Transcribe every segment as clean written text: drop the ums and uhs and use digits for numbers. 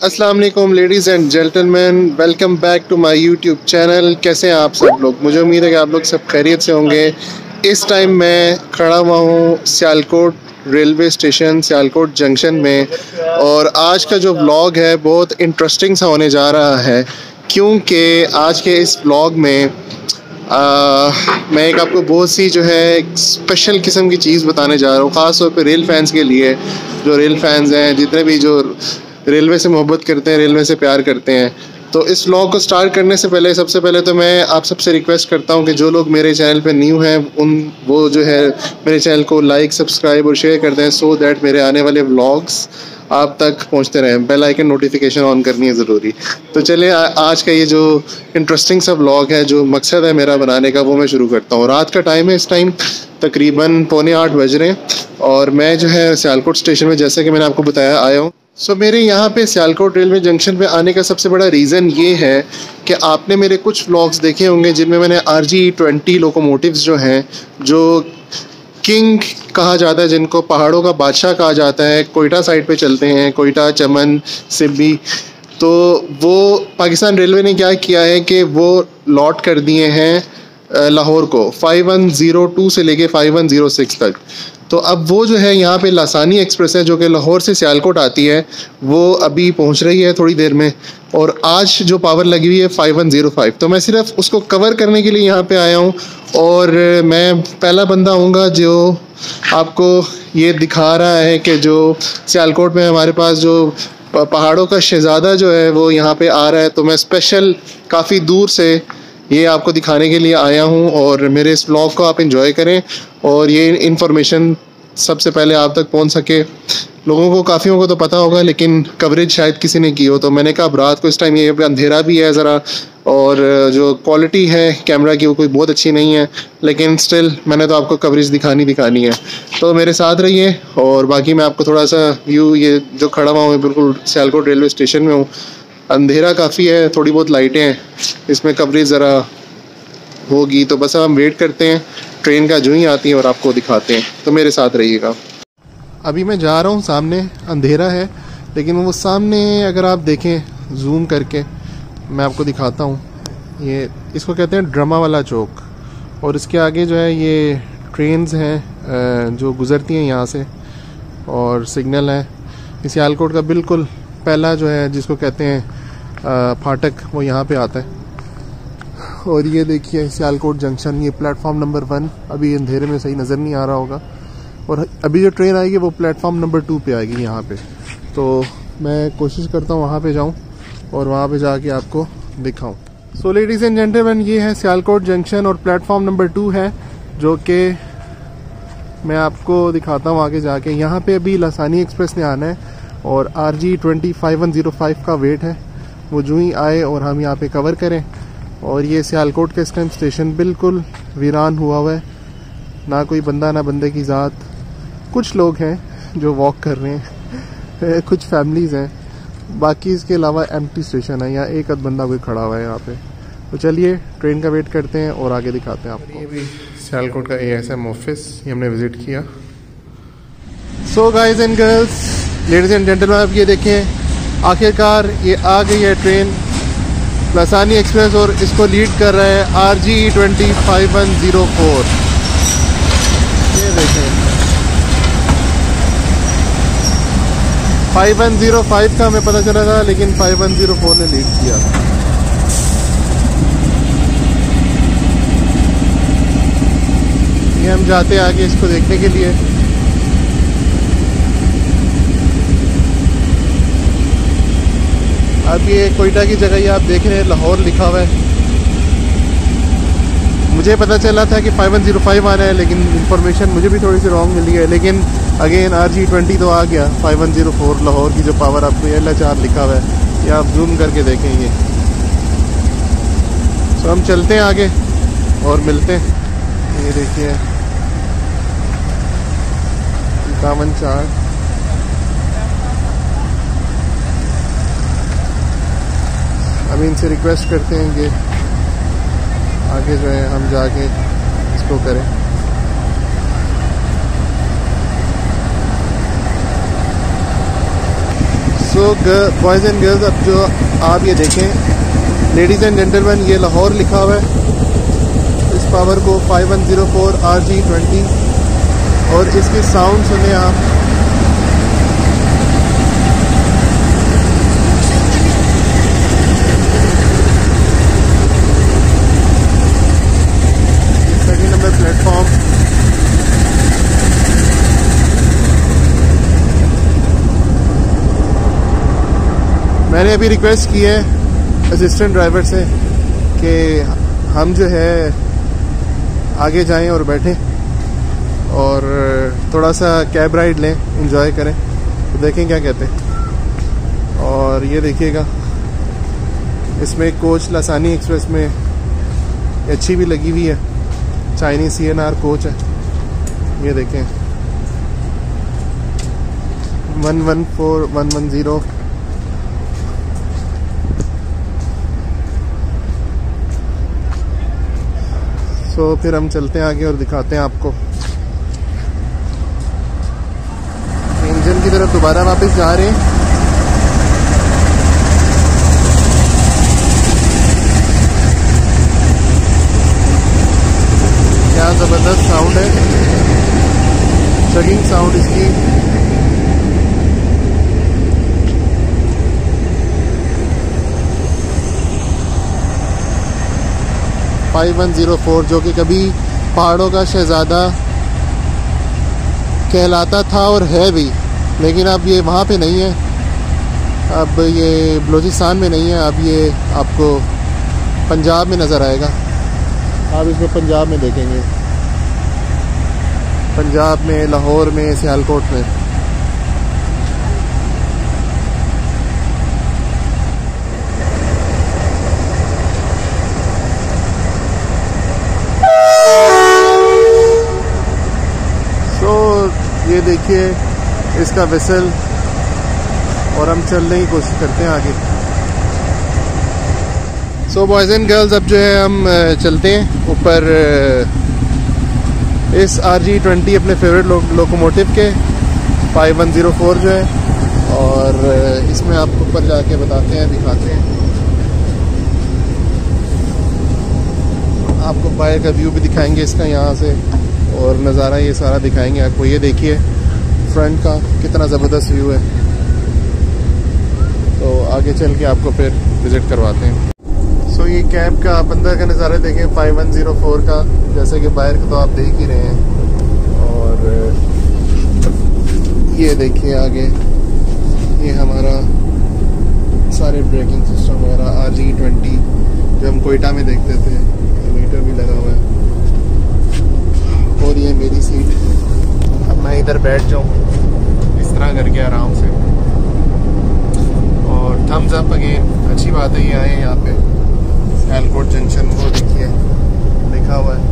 अस्सलाम वालेकुम ladies and gentleman, welcome back to my YouTube channel. कैसे हैं आप सब लोग? मुझे उम्मीद है कि आप लोग सब खैरियत से होंगे। इस टाइम मैं खड़ा हुआ हूँ Sialkot railway station, Sialkot junction में, और आज का जो व्लॉग है बहुत इंटरेस्टिंग सा होने जा रहा है, क्योंकि आज के इस व्लॉग में मैं एक आपको बहुत सी जो है एक स्पेशल किस्म की चीज़ बताने जा रहा हूँ, ख़ास तौर पे रेल फैंस के लिए। जो रेल फैंस हैं, जितने भी जो रेलवे से मोहब्बत करते हैं, रेलवे से प्यार करते हैं। तो इस व्लॉग को स्टार्ट करने से पहले सबसे पहले तो मैं आप सबसे रिक्वेस्ट करता हूं कि जो लोग मेरे चैनल पे न्यू हैं वो जो है मेरे चैनल को लाइक, सब्सक्राइब और शेयर कर दें, सो दैट मेरे आने वाले व्लॉग्स आप तक पहुंचते रहें। बेल आइकन नोटिफिकेशन ऑन करनी है ज़रूरी। तो चलिए आज का ये जो इंटरेस्टिंग सा व्लॉग है, जो मकसद है मेरा बनाने का, वो मैं शुरू करता हूँ। रात का टाइम है, इस टाइम तकरीबन 7:45 बज रहे हैं, और मैं जो है सियालकोट स्टेशन में, जैसे कि मैंने आपको बताया, आया हूँ। मेरे यहाँ पे सियालकोट रेलवे जंक्शन पे आने का सबसे बड़ा रीज़न ये है कि आपने मेरे कुछ व्लॉग्स देखे होंगे जिनमें मैंने RG20 लोकोमोटिव्स जो हैं, जो किंग कहा जाता है, जिनको पहाड़ों का बादशाह कहा जाता है, कोयटा साइड पे चलते हैं, कोयटा, चमन, सिब्बी। तो वो पाकिस्तान रेलवे ने क्या किया है कि वो लॉट कर दिए हैं लाहौर को, 5102 से लेके 5106 तक। तो अब वो जो है यहाँ पे लासानी एक्सप्रेस है, जो कि लाहौर से सियालकोट आती है, वो अभी पहुँच रही है थोड़ी देर में, और आज जो पावर लगी हुई है 5105। तो मैं सिर्फ उसको कवर करने के लिए यहाँ पे आया हूँ, और मैं पहला बंदा हूँगा जो आपको ये दिखा रहा है कि जो सियालकोट में हमारे पास जो पहाड़ों का शहज़ादा जो है वो यहाँ पे आ रहा है। तो मैं स्पेशल काफ़ी दूर से ये आपको दिखाने के लिए आया हूँ, और मेरे इस व्लॉग को आप एंजॉय करें और ये इन्फॉर्मेशन सबसे पहले आप तक पहुँच सके। लोगों को, काफ़ियों को तो पता होगा, लेकिन कवरेज शायद किसी ने की हो। तो मैंने कहा अब रात को इस टाइम ये अंधेरा भी है ज़रा, और जो क्वालिटी है कैमरा की वो कोई बहुत अच्छी नहीं है, लेकिन स्टिल मैंने तो आपको कवरेज दिखानी है। तो मेरे साथ रहिए, और बाकी मैं आपको थोड़ा सा व्यू, ये जो खड़ा हुआ हूँ बिल्कुल सियालकोट रेलवे स्टेशन में हूँ, अंधेरा काफ़ी है, थोड़ी बहुत लाइटें हैं, इसमें कवरेज ज़रा होगी। तो बस हम वेट करते हैं ट्रेन का जो ही आती है और आपको दिखाते हैं। तो मेरे साथ रहिएगा। अभी मैं जा रहा हूँ, सामने अंधेरा है, लेकिन वो सामने अगर आप देखें जूम करके, मैं आपको दिखाता हूँ, ये इसको कहते हैं ड्रामा वाला चौक, और इसके आगे जो है ये ट्रेन्स हैं जो गुज़रती हैं यहाँ से, और सिग्नल है। सियालकोट का बिल्कुल पहला जो है, जिसको कहते हैं फाटक, वो यहाँ पे आता है। और ये देखिए सियालकोट जंक्शन, ये प्लेटफॉर्म नंबर 1, अभी अंधेरे में सही नज़र नहीं आ रहा होगा, और अभी जो ट्रेन आएगी वो प्लेटफॉर्म नंबर 2 पे आएगी यहाँ पे। तो मैं कोशिश करता हूँ वहाँ पे जाऊँ और वहाँ पे जाके आपको दिखाऊँ। सो लेडीज़ एंड जेंटलमैन, ये है सियालकोट जंक्शन, और प्लेटफॉर्म नंबर 2 है, जो कि मैं आपको दिखाता हूँ आगे जाके। यहाँ पे अभी लासानी एक्सप्रेस ने आना है, और RG20 5105 का वेट है, वो जो ही आए और हम यहाँ पे कवर करें। और ये सियालकोट का इस टाइम स्टेशन बिल्कुल वीरान हुआ है, ना कोई बंदा ना बंदे की ज़ात। कुछ लोग हैं जो वॉक कर रहे हैं, कुछ फैमिलीज़ हैं, बाकी इसके अलावा एम्प्टी स्टेशन है, यहाँ एक आध बंदा कोई खड़ा हुआ है यहाँ पे। तो चलिए ट्रेन का वेट करते हैं और आगे दिखाते हैं आपको। ये भी सियालकोट का ASM ऑफिस, ये हमने विज़िट किया। So guys and girls, ladies and gentleman, आप ये देखें, आखिरकार ये आ गई है ट्रेन, लासानी एक्सप्रेस, और इसको लीड कर रहा है RG20 5104। ये देखें 5105 का हमें पता चला था, लेकिन 5104 ने लीड किया। ये हम जाते हैं आगे इसको देखने के लिए। अब ये कोयटा की जगह, ये आप देख रहे हैं लाहौर लिखा हुआ है। मुझे पता चला था कि 5105 आना है, लेकिन इंफॉर्मेशन मुझे भी थोड़ी सी रॉन्ग मिली है। लेकिन अगेन RG20 तो आ गया, 5104 लाहौर की जो पावर आपको LHR लिखा हुआ है, ये आप जूम करके देखेंगे। तो हम चलते हैं आगे और मिलते हैं। ये देखिए 5104। अभी इनसे रिक्वेस्ट करते हैं कि आगे जो है हम जाके इसको करें। सो बॉयज़ एंड गर्ल्स, अब जो आप ये देखें लेडीज़ एंड जेंटलमैन, ये लाहौर लिखा हुआ है। इस पावर को 5104 RG20 और इसकी साउंड सुने आप। Second number platform. मैंने अभी रिक्वेस्ट की है असिस्टेंट ड्राइवर से कि हम जो है आगे जाएं और बैठें और थोड़ा सा कैब राइड लें, एंजॉय करें। तो देखें क्या कहते हैं। और ये देखिएगा, इसमें एक कोच लासानी एक्सप्रेस में अच्छी भी लगी हुई है, चाइनीज CNR कोच है। ये देखें 114110। तो फिर हम चलते हैं आगे और दिखाते हैं आपको। इंजन की तरफ दोबारा वापस जा रहे हैं। क्या ज़बरदस्त साउंड है, चगिंग साउंड इसकी। 5104 जो कि कभी पहाड़ों का शहज़ादा कहलाता था और है भी, लेकिन अब ये वहाँ पे नहीं है। अब ये बलूचिस्तान में नहीं है, अब ये आपको पंजाब में नज़र आएगा। आप इसको पंजाब में देखेंगे, पंजाब में, लाहौर में, सियालकोट में। ये देखिए इसका विसल, और हम चलने की कोशिश करते हैं आगे। सो बॉयज़ एंड गर्ल्स, अब जो है हम चलते हैं ऊपर इस RG20 अपने फेवरेट लोकोमोटिव के 5104 जो है, और इसमें आपको ऊपर जाके बताते हैं, दिखाते हैं आपको। बाहर का व्यू भी दिखाएंगे इसका यहाँ से, और नज़ारा ये सारा दिखाएंगे आपको। ये देखिए फ्रंट का कितना ज़बरदस्त व्यू है। तो आगे चल के आपको फिर विज़िट करवाते हैं। सो ये कैब का आप अंदर का नज़ारा देखें 5104 का, जैसे कि बाहर का तो आप देख ही रहे हैं। और ये देखिए आगे, ये हमारा सारे ब्रेकिंग सिस्टम वगैरह RG20 जो हम कोयटा में देखते थे, मीटर भी लगा हुआ है। और ये मेरी सीट, अब मैं इधर बैठ जाऊँ इस तरह करके आराम से। और थम्स अप अगेन, अच्छी बात है ये आए यहाँ पे। सियालकोट जंक्शन वो देखिए लिखा हुआ है।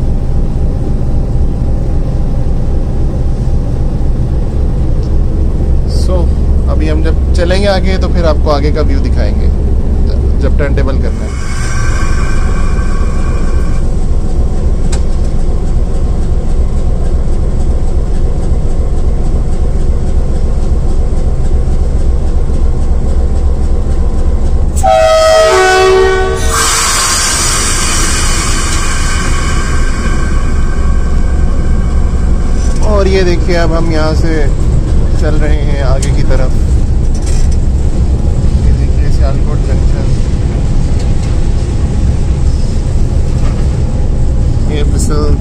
सो अभी हम जब चलेंगे आगे तो फिर आपको आगे का व्यू दिखाएंगे जब टर्न टेबल करना है। और ये देखिए अब हम यहाँ से चल रहे हैं आगे की तरफ। ये देखिए सियालकोट जंक्शन, ये विसल।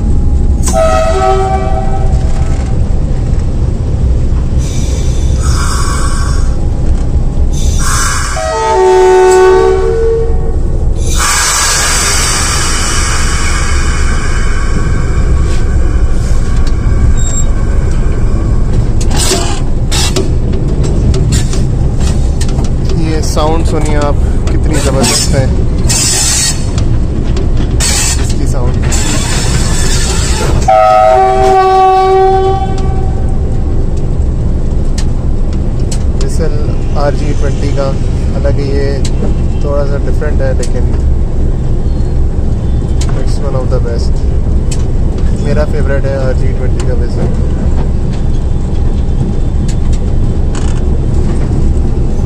साउंड सुनिए आप, कितनी ज़बरदस्त है इसकी साउंड। विसल RG20 का, हालांकि ये थोड़ा सा डिफरेंट है, लेकिन it's one of the best. मेरा फेवरेट है RG20 का विसल।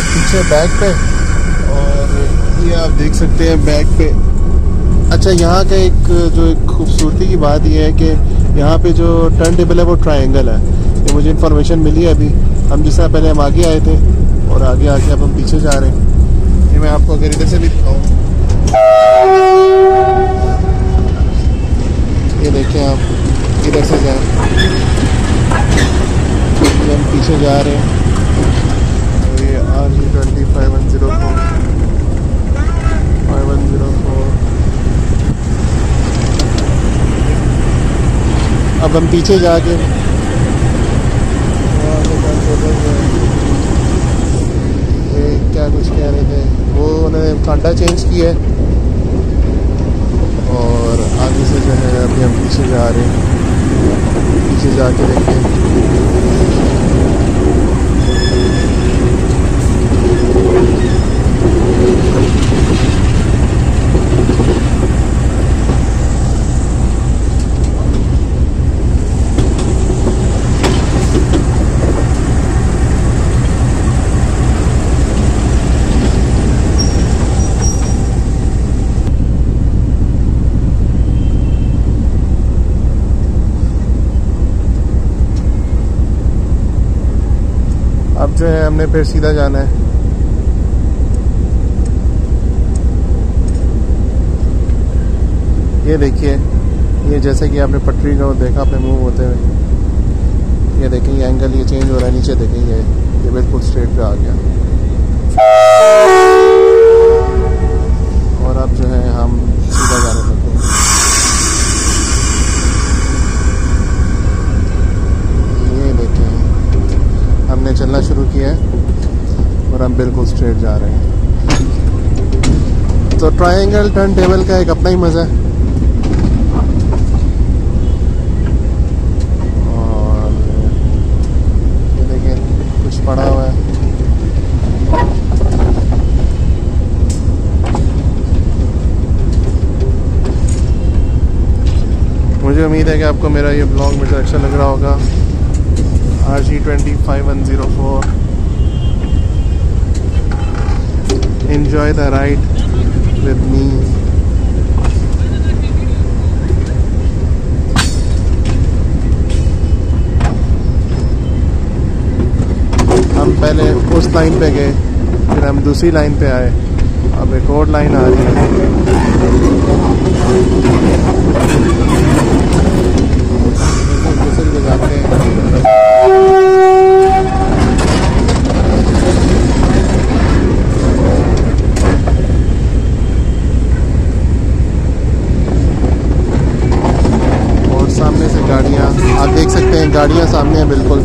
पीछे बैक पे, और ये आप देख सकते हैं बैक पे। अच्छा, यहाँ का एक खूबसूरती की बात यह है कि यहाँ पे जो टर्न टेबल है वो ट्रायंगल है। ये मुझे इन्फॉर्मेशन मिली है अभी। हम जिस तरह पहले हम आगे आए थे और आगे आके अब हम पीछे जा रहे हैं। ये मैं आपको अगर इधर से भी दिखाऊँ, ये देखें आप, इधर से जाएं, हम पीछे जा रहे हैं। और ये RG20 5104 5104। अब हम पीछे जाके क्या कुछ कह रहे थे, वो उन्होंने कांटा चेंज किया है और आगे से जो है अभी हम पीछे जा रहे हैं। पीछे जाके देखें, अब जो है हमने फिर सीधा जाना है। ये देखिए, ये जैसे कि आपने पटरी को देखा अपने मूव होते हुए, ये देखें ये एंगल ये चेंज हो रहा है। नीचे देखें ये बिल्कुल स्ट्रेट पे आ गया। और अब जो है हम सीधा जाने लगे। ये देखें, हमने चलना शुरू किया है और हम बिल्कुल स्ट्रेट जा रहे हैं। तो ट्रायंगल टर्न टेबल का एक अपना ही मज़ा है। और ये देखिए कुछ पड़ा हुआ है। मुझे उम्मीद है कि आपको मेरा ये ब्लॉग मुझे अच्छा लग रहा होगा। RG20 5104। Enjoy the ride with me. हम पहले उस लाइन पे गए, फिर हम दूसरी लाइन पे आए, अब एक और लाइन आ रही है। जाते हैं। और सामने से गाड़ियाँ आप देख सकते हैं, गाड़ियाँ सामने हैं बिल्कुल।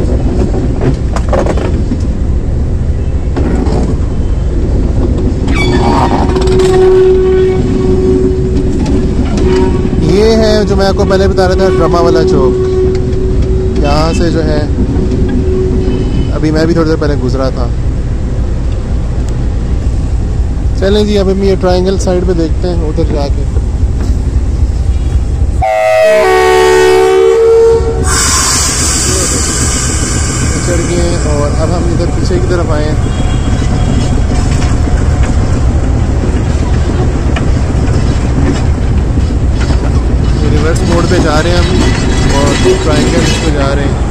ये है जो मैं आपको पहले बता रहा था, ड्रामा वाला चौक। यहाँ से जो है अभी मैं भी थोड़ी देर पहले गुजरा था। चलें जी, अब हम ये ट्रायंगल साइड पे देखते हैं उधर जाके। चढ़ गए और अब हम इधर पीछे की तरफ आए हैं। रिवर्स मोड पे जा रहे हैं हम और ट्रायंगल पे जा रहे हैं।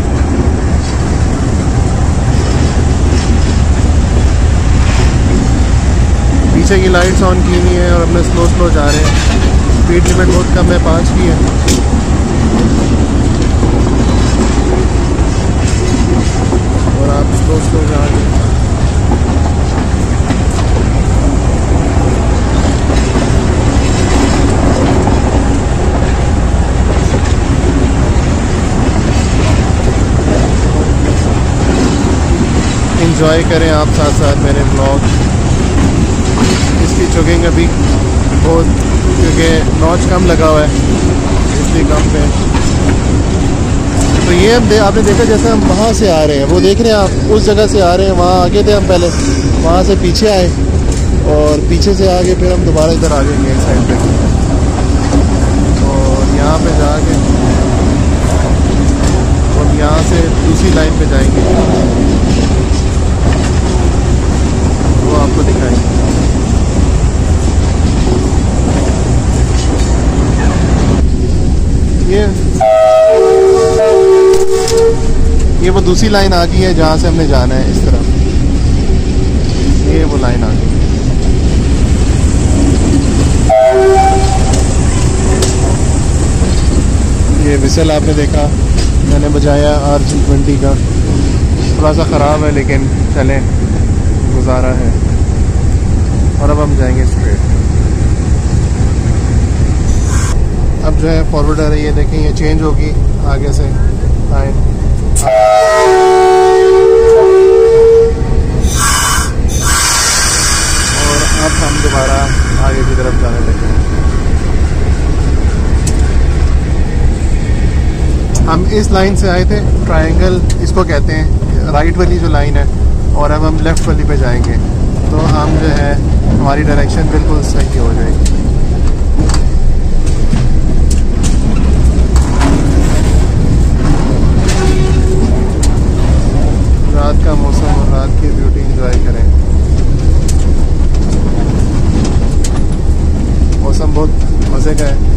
पीछे की लाइट्स ऑन की हुई है और अपने स्लो जा रहे हैं। स्पीड लिमिट बहुत कम है, 5 की है। और आप स्लो जा रहे हैं। एंजॉय करें आप साथ साथ मेरे ब्लॉग। इसकी चुकेंगे अभी बहुत, क्योंकि नॉच कम लगा हुआ है इसलिए कम पे। तो ये अब आपने देखा जैसे हम वहाँ से आ रहे हैं, वो देख रहे हैं आप, उस जगह से आ रहे हैं। वहाँ आगे थे हम पहले, वहाँ से पीछे आए और पीछे से आगे फिर हम दोबारा इधर आ जाएंगे इस साइड पे। और यहाँ पे जाके और यहाँ से दूसरी लाइन पे जाएंगे। ये वो दूसरी लाइन आ गई है जहाँ से हमने जाना है इस तरफ, ये वो लाइन आ गई। ये विसल आपने देखा मैंने बजाया RG20 का, थोड़ा सा ख़राब है लेकिन चलें, गुजारा है। और अब हम जाएंगे स्ट्रेट। अब जो है फॉरवर्ड आ रही है, देखें ये चेंज होगी आगे से लाइन। और अब हम दोबारा आगे की तरफ जाने लगे। हम इस लाइन से आए थे, ट्रायंगल इसको कहते हैं, राइट वाली जो लाइन है, और अब हम लेफ़्ट वाली पे जाएंगे तो हम जो है हमारी डायरेक्शन बिल्कुल सही हो जाएगी। रात का मौसम और रात की ब्यूटी एंजॉय करें। मौसम बहुत मज़े का है।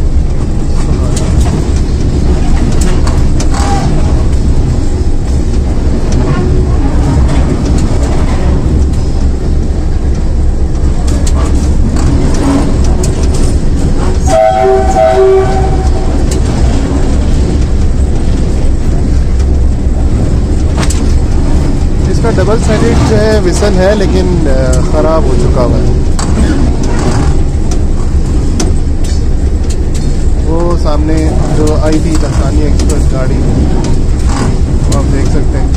इसका डबल साइडेड जो है विसल है लेकिन ख़राब हो चुका हुआ है। वो सामने जो आई थी लसानी एक्सप्रेस गाड़ी, वो आप देख सकते हैं।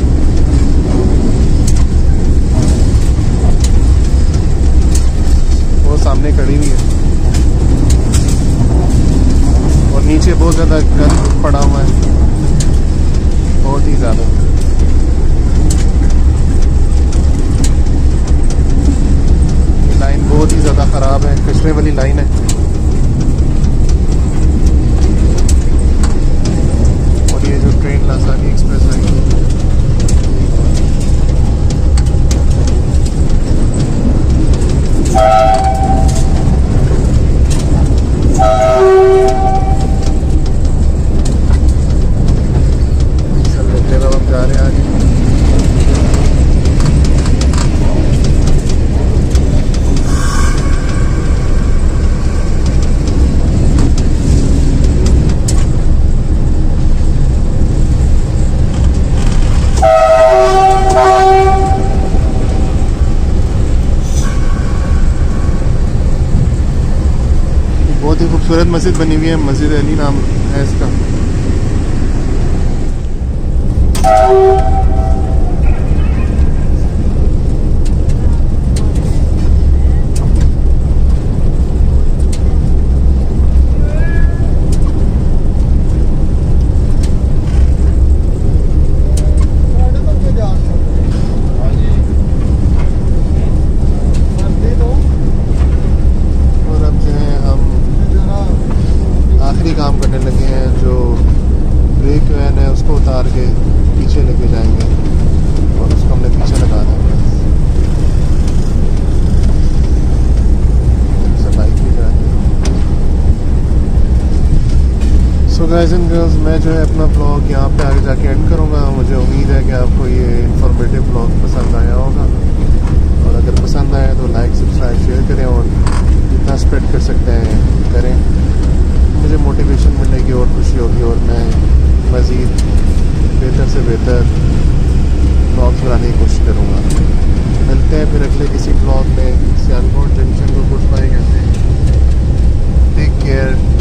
वो सामने खड़ी हुई है और नीचे बहुत ज़्यादा गंद पड़ा हुआ है, बहुत ही ज़्यादा। लाइन बहुत ही ज़्यादा ख़राब है, कचरे वाली लाइन है। और ये जो ट्रेन लासानी एक्सप्रेस है, हम जा रहे हैं आगे। बहुत ही खूबसूरत मस्जिद बनी हुई है, मस्जिद अली नाम है इसका। काम करने लगे हैं, जो ब्रेक वैन है उसको उतार के पीछे लेके जाएंगे और उसको हमने पीछे लगा देंगे। बाइक भी जाएंगे। सो गाइस एंड गर्ल्स, मैं जो है अपना ब्लॉग यहाँ पे आगे जाके एंड करूँगा। मुझे उम्मीद है कि आपको ये इंफॉर्मेटिव ब्लॉग पसंद आया होगा, और अगर पसंद आए तो लाइक सब्सक्राइब शेयर करें और जितना स्प्रेड कर सकते हैं करें। मुझे मोटिवेशन मिलेगी और खुशी होगी और मैं मज़ीद बेहतर से बेहतर ब्लॉग्स बनाने की कोशिश करूँगा। मिलते हैं फिर अगले किसी ब्लॉग में। सियालकोट जंक्शन को गुड बाय कहते हैं। Take care.